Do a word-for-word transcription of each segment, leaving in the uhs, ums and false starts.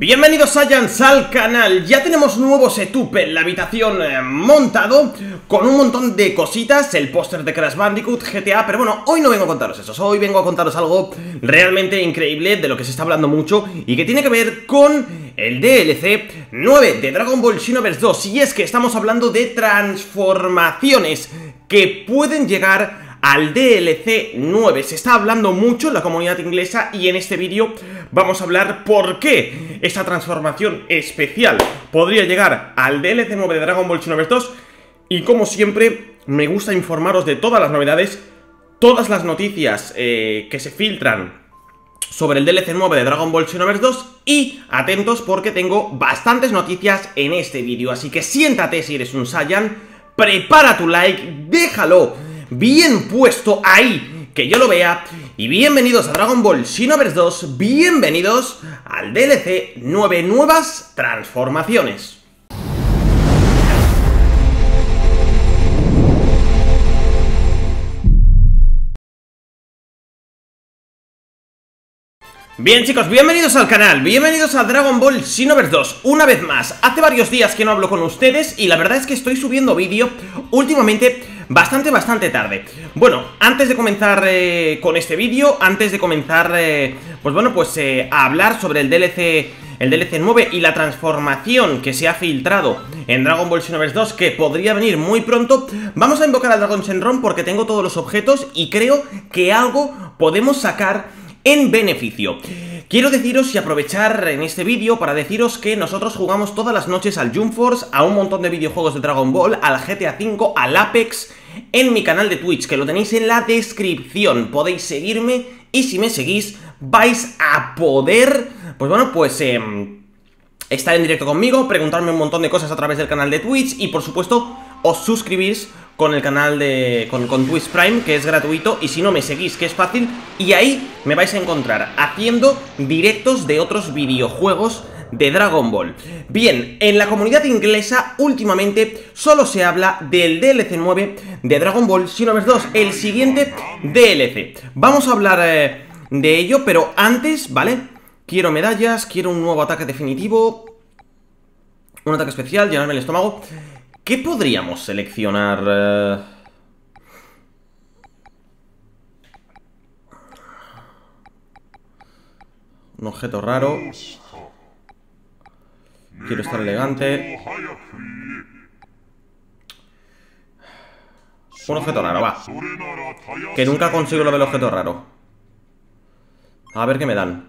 Bienvenidos Saiyans al canal. Ya tenemos nuevo setup en la habitación eh, montado, con un montón de cositas, el póster de Crash Bandicoot, G T A. Pero bueno, hoy no vengo a contaros eso, hoy vengo a contaros algo realmente increíble, de lo que se está hablando mucho, y que tiene que ver con el D L C nueve de Dragon Ball Xenoverse dos. Y es que estamos hablando de transformaciones que pueden llegar al D L C nueve. Se está hablando mucho en la comunidad inglesa y en este vídeo vamos a hablar por qué esta transformación especial podría llegar al D L C nueve de Dragon Ball Xenoverse dos. Y como siempre, me gusta informaros de todas las novedades, todas las noticias eh, que se filtran sobre el D L C nueve de Dragon Ball Xenoverse dos. Y atentos porque tengo bastantes noticias en este vídeo. Así que siéntate si eres un Saiyan, prepara tu like, déjalo bien puesto ahí, que yo lo vea. Y bienvenidos a Dragon Ball Xenoverse dos, bienvenidos al D L C nueve, nuevas transformaciones. Bien chicos, bienvenidos al canal, bienvenidos a Dragon Ball Xenoverse dos. Una vez más, hace varios días que no hablo con ustedes y la verdad es que estoy subiendo vídeo últimamente bastante, bastante tarde. Bueno, antes de comenzar eh, con este vídeo, antes de comenzar, eh, pues bueno, pues eh, a hablar sobre el D L C, el D L C nueve y la transformación que se ha filtrado en Dragon Ball Xenoverse dos, que podría venir muy pronto, vamos a invocar al Dragon Shenron porque tengo todos los objetos y creo que algo podemos sacar en beneficio. Quiero deciros y aprovechar en este vídeo para deciros que nosotros jugamos todas las noches al Jump Force, a un montón de videojuegos de Dragon Ball, al G T A cinco, al Apex, en mi canal de Twitch, que lo tenéis en la descripción. Podéis seguirme y si me seguís vais a poder, pues bueno, pues eh, estar en directo conmigo, preguntarme un montón de cosas a través del canal de Twitch y por supuesto os suscribís con el canal de... Con, con Twitch Prime, que es gratuito, y si no me seguís, que es fácil, y ahí me vais a encontrar haciendo directos de otros videojuegos de Dragon Ball. Bien, en la comunidad inglesa últimamente solo se habla del D L C nueve de Dragon Ball Xenoverse dos, el siguiente D L C. Vamos a hablar eh, de ello, pero antes, ¿vale? Quiero medallas, quiero un nuevo ataque definitivo, un ataque especial, llenarme el estómago. ¿Qué podríamos seleccionar? Eh... Un objeto raro. Quiero estar elegante. Un objeto raro, va. Que nunca consigo lo del objeto raro. A ver qué me dan.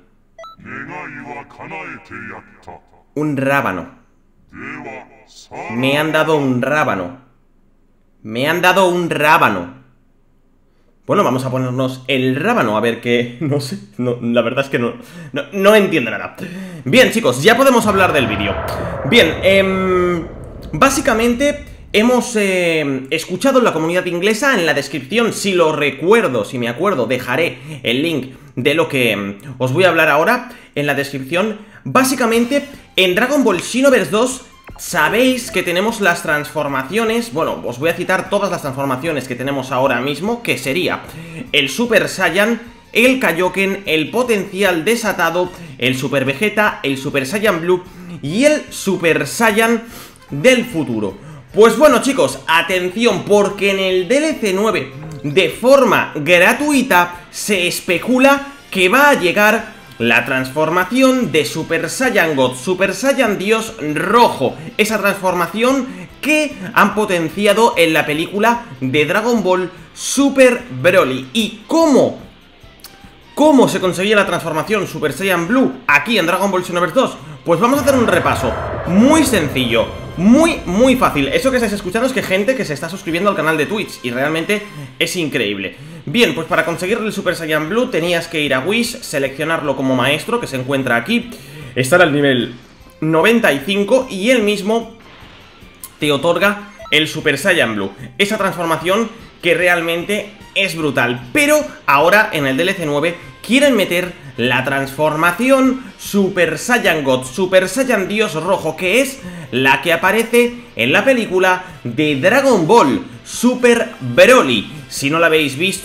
Un rábano. Me han dado un rábano. Me han dado un rábano. Bueno, vamos a ponernos el rábano. A ver qué... No sé, no, la verdad es que no, no No entiendo nada. Bien, chicos, ya podemos hablar del vídeo. Bien, eh, básicamente hemos eh, escuchado en la comunidad inglesa. En la descripción, si lo recuerdo, si me acuerdo, dejaré el link de lo que eh, os voy a hablar ahora en la descripción. Básicamente, en Dragon Ball Xenoverse dos sabéis que tenemos las transformaciones. Bueno, os voy a citar todas las transformaciones que tenemos ahora mismo, que sería el Super Saiyan, el Kaioken, el Potencial Desatado, el Super Vegeta, el Super Saiyan Blue y el Super Saiyan del futuro. Pues bueno chicos, atención, porque en el D L C nueve de forma gratuita se especula que va a llegar la transformación de Super Saiyan God, Super Saiyan Dios Rojo. Esa transformación que han potenciado en la película de Dragon Ball Super Broly. ¿Y cómo? ¿Cómo se conseguía la transformación Super Saiyan Blue aquí en Dragon Ball Xenoverse dos? Pues vamos a hacer un repaso muy sencillo, muy, muy fácil. Eso que estáis escuchando es que gente que se está suscribiendo al canal de Twitch y realmente es increíble. Bien, pues para conseguir el Super Saiyan Blue tenías que ir a Wish, seleccionarlo como maestro, que se encuentra aquí, estar al nivel noventa y cinco y él mismo te otorga el Super Saiyan Blue. Esa transformación que realmente es brutal. Pero ahora en el D L C nueve quieren meter la transformación Super Saiyan God, Super Saiyan Dios Rojo, que es la que aparece en la película de Dragon Ball Super Broly. Si no la habéis visto,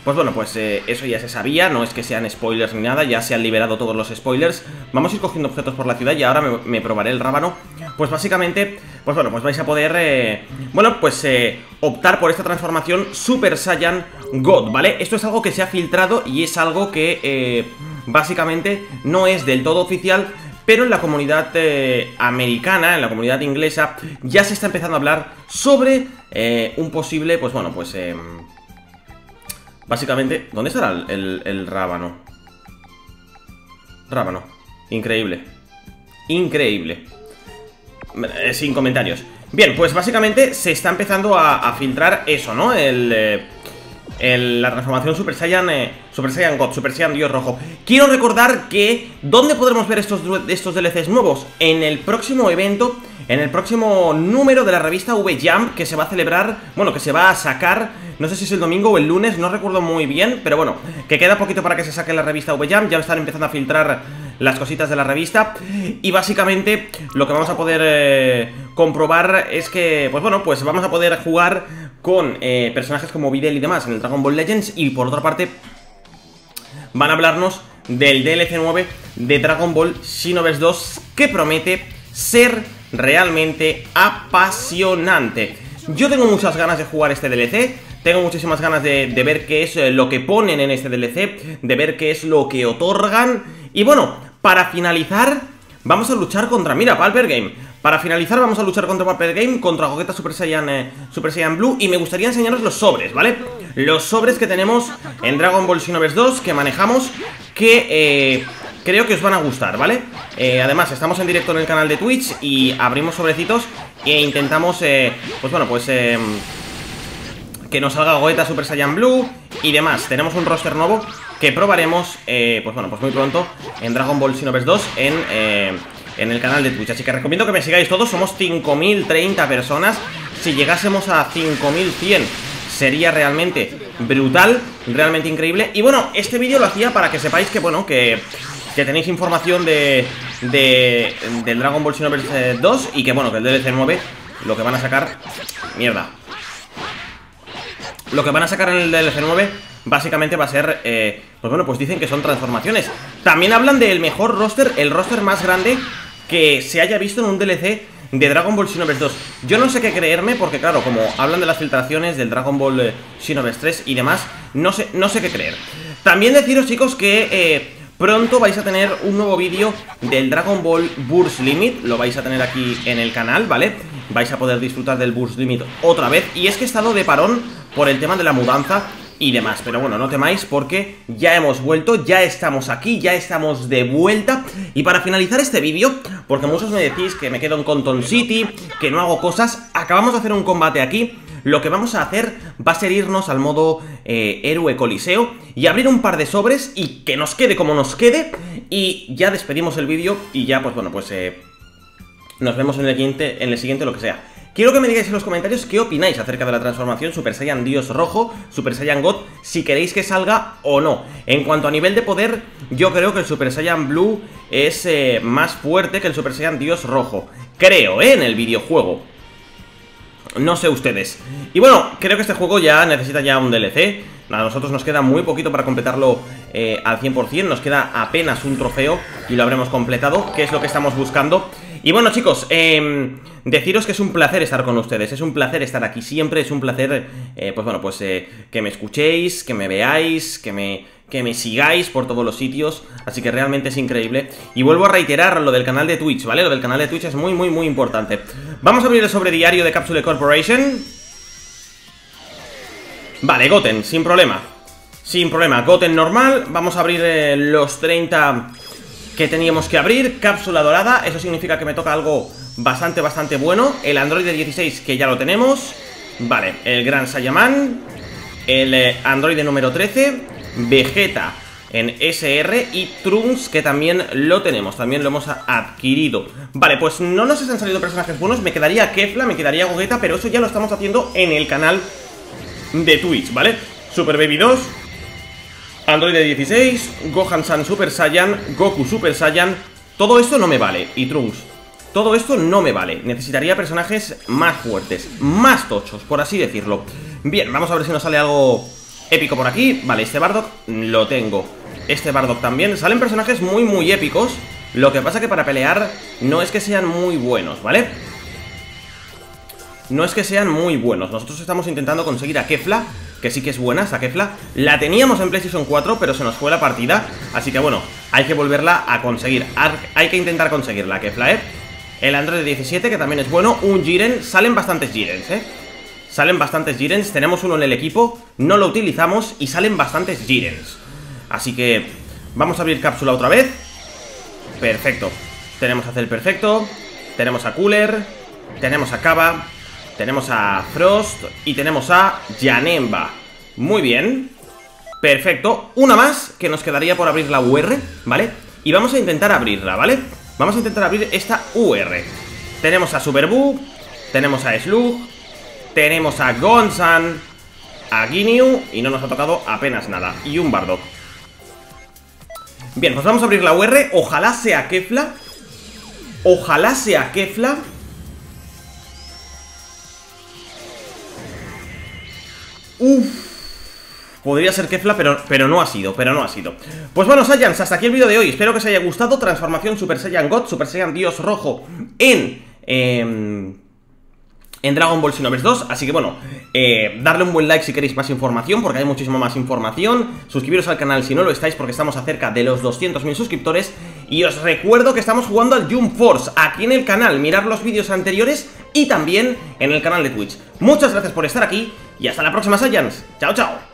pues bueno, pues eh, eso ya se sabía. No es que sean spoilers ni nada, ya se han liberado todos los spoilers. Vamos a ir cogiendo objetos por la ciudad y ahora me, me probaré el rábano. Pues básicamente, pues bueno, pues vais a poder eh, bueno, pues eh, optar por esta transformación Super Saiyan God, ¿vale? Esto es algo que se ha filtrado y es algo que eh, básicamente no es del todo oficial, pero en la comunidad eh, americana, en la comunidad inglesa, ya se está empezando a hablar sobre eh, un posible, pues bueno, pues eh, básicamente, ¿dónde estará el, el, el rábano? Rábano, increíble. Increíble. eh, Sin comentarios. Bien, pues básicamente se está empezando a, a filtrar eso, ¿no? El... Eh, El, la transformación Super Saiyan eh, Super Saiyan God, Super Saiyan Dios Rojo. Quiero recordar que ¿dónde podremos ver estos, estos D L Cs nuevos? En el próximo evento, en el próximo número de la revista V-Jump, que se va a celebrar, bueno, que se va a sacar, no sé si es el domingo o el lunes, no recuerdo muy bien, pero bueno, que queda poquito para que se saque la revista V-Jump. Ya están empezando a filtrar las cositas de la revista y básicamente lo que vamos a poder eh, comprobar es que, pues bueno, pues vamos a poder jugar con eh, personajes como Videl y demás en el Dragon Ball Legends. Y por otra parte van a hablarnos del D L C nueve de Dragon Ball Xenoverse dos, que promete ser realmente apasionante. Yo tengo muchas ganas de jugar este D L C. Tengo muchísimas ganas de, de ver qué es lo que ponen en este D L C, de ver qué es lo que otorgan. Y bueno, para finalizar vamos a luchar contra, mira, Palper Game. Para finalizar vamos a luchar contra Palper Game, contra Gogeta Super Saiyan, eh, Super Saiyan Blue. Y me gustaría enseñaros los sobres, ¿vale? Los sobres que tenemos en Dragon Ball Xenoverse dos, que manejamos, que eh, creo que os van a gustar, ¿vale? Eh, además, estamos en directo en el canal de Twitch y abrimos sobrecitos e intentamos, eh, pues bueno, pues eh, que nos salga Gogeta Super Saiyan Blue y demás. Tenemos un roster nuevo que probaremos, eh, pues bueno, pues muy pronto en Dragon Ball Xenoverse dos en... Eh, en el canal de Twitch, así que recomiendo que me sigáis todos. Somos cinco mil treinta personas. Si llegásemos a cinco mil cien sería realmente brutal, realmente increíble. Y bueno, este vídeo lo hacía para que sepáis que, bueno, que, que tenéis información de, de del Dragon Ball Xenoverse dos. Y que, bueno, que el D L C nueve, lo que van a sacar, mierda, lo que van a sacar en el D L C nueve básicamente va a ser, eh, pues bueno, pues dicen que son transformaciones. También hablan del mejor roster, el roster más grande que se haya visto en un D L C de Dragon Ball Xenoverse dos. Yo no sé qué creerme porque, claro, como hablan de las filtraciones del Dragon Ball eh, Xenoverse tres y demás, no sé, no sé qué creer. También deciros, chicos, que eh, pronto vais a tener un nuevo vídeo del Dragon Ball Burst Limit. Lo vais a tener aquí en el canal, ¿vale? Vais a poder disfrutar del Burst Limit otra vez. Y es que he estado de parón por el tema de la mudanza y demás, pero bueno, no temáis porque ya hemos vuelto, ya estamos aquí, ya estamos de vuelta. Y para finalizar este vídeo, porque muchos me decís que me quedo en Conton City, que no hago cosas, acabamos de hacer un combate aquí. Lo que vamos a hacer va a ser irnos al modo eh, Héroe Coliseo y abrir un par de sobres y que nos quede como nos quede. Y ya despedimos el vídeo y ya, pues bueno, pues eh, nos vemos en el siguiente, en el siguiente lo que sea. Quiero que me digáis en los comentarios qué opináis acerca de la transformación Super Saiyan Dios Rojo, Super Saiyan God, si queréis que salga o no. En cuanto a nivel de poder, yo creo que el Super Saiyan Blue es eh, más fuerte que el Super Saiyan Dios Rojo. Creo, ¿eh? En el videojuego. No sé ustedes. Y bueno, creo que este juego ya necesita ya un D L C. A nosotros nos queda muy poquito para completarlo eh, al cien por cien. Nos queda apenas un trofeo y lo habremos completado, que es lo que estamos buscando. Y bueno, chicos, eh, deciros que es un placer estar con ustedes. Es un placer estar aquí siempre. Es un placer, eh, pues bueno, pues eh, que me escuchéis, que me veáis, que me... que me sigáis por todos los sitios, así que realmente es increíble. Y vuelvo a reiterar lo del canal de Twitch, ¿vale? Lo del canal de Twitch es muy, muy, muy importante. Vamos a abrir el sobre diario de Capsule Corporation. Vale, Goten, sin problema. Sin problema, Goten normal. Vamos a abrir eh, los treinta que teníamos que abrir. Cápsula dorada, eso significa que me toca algo bastante, bastante bueno. El Android dieciséis, que ya lo tenemos. Vale, el Gran Saiyaman. El eh, Android número trece. Vegeta en S R y Trunks, que también lo tenemos, también lo hemos adquirido. Vale, pues no nos han salido personajes buenos. Me quedaría Kefla, me quedaría Gogeta, pero eso ya lo estamos haciendo en el canal de Twitch, ¿vale? Super Baby dos, Android dieciséis, Gohan-san Super Saiyan, Goku Super Saiyan. Todo esto no me vale, y Trunks. Todo esto no me vale. Necesitaría personajes más fuertes, más tochos, por así decirlo. Bien, vamos a ver si nos sale algo Épico por aquí. Vale, este Bardock lo tengo. Este Bardock también. Salen personajes muy, muy épicos. Lo que pasa que para pelear no es que sean muy buenos, ¿vale? No es que sean muy buenos. Nosotros estamos intentando conseguir a Kefla, que sí que es buena esa Kefla. La teníamos en PlayStation cuatro, pero se nos fue la partida. Así que bueno, hay que volverla a conseguir. Hay que intentar conseguir la Kefla, ¿eh? El Android diecisiete, que también es bueno. Un Jiren. Salen bastantes Jirens, ¿eh? Salen bastantes Jirens. Tenemos uno en el equipo. No lo utilizamos y salen bastantes Jirens. Así que vamos a abrir cápsula otra vez. Perfecto. Tenemos a Cell perfecto. Tenemos a Cooler. Tenemos a Kaba. Tenemos a Frost y tenemos a Janemba. Muy bien. Perfecto. Una más que nos quedaría por abrir la U R, ¿vale? Y vamos a intentar abrirla, ¿vale? Vamos a intentar abrir esta U R. Tenemos a Superboo. Tenemos a Slug. Tenemos a Gonsan. A Ginyu. Y no nos ha tocado apenas nada. Y un Bardock. Bien, pues vamos a abrir la U R. Ojalá sea Kefla. Ojalá sea Kefla. Uff, podría ser Kefla, pero, pero no ha sido, pero no ha sido. Pues bueno, Saiyans, hasta aquí el vídeo de hoy. Espero que os haya gustado. Transformación Super Saiyan God, Super Saiyan Dios Rojo en... Eh, en Dragon Ball Xenoverse dos, así que bueno, eh, darle un buen like si queréis más información, porque hay muchísima más información. Suscribiros al canal si no lo estáis, porque estamos cerca de los doscientos mil suscriptores. Y os recuerdo que estamos jugando al Jump Force aquí en el canal. Mirad los vídeos anteriores y también en el canal de Twitch. Muchas gracias por estar aquí y hasta la próxima, Saiyans. Chao, chao.